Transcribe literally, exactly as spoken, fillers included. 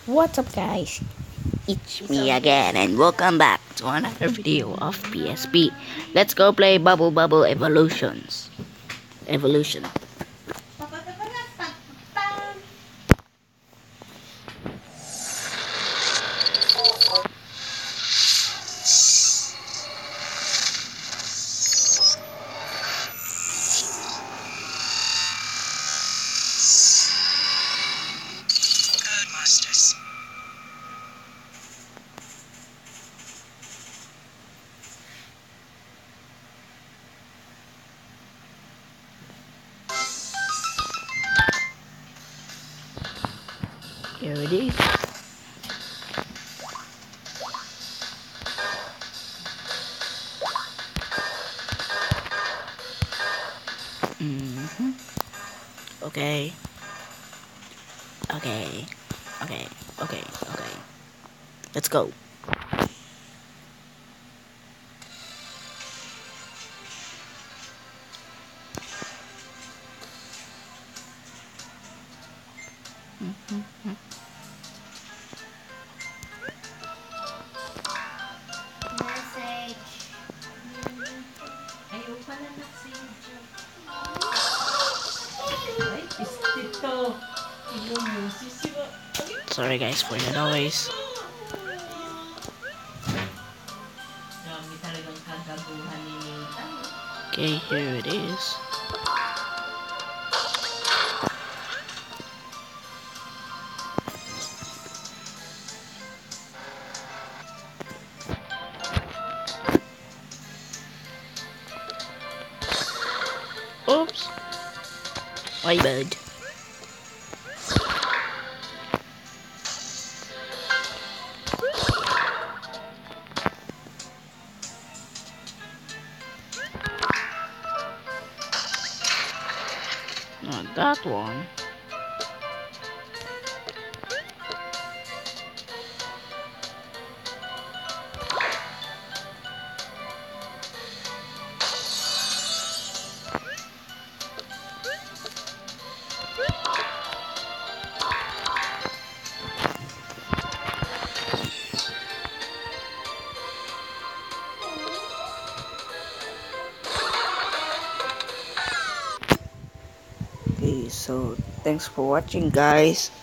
What's up guys, it's me again and welcome back to another video of P S P. Let's go play Bubble Bubble Evolutions. Evolution. Codemasters. Here it is. Mm-hmm. Okay. Okay. Okay. Okay. Okay. Let's go. Mm-hmm. Message. Ayaw pala nag-save. Ay, pistito. Ilo mo, sisiwa. Sorry guys for the noise. Dami talagang kagaguhan ni Nathan. Okay, here it is. Oops. My bad. Not that one. Okay, so thanks for watching guys.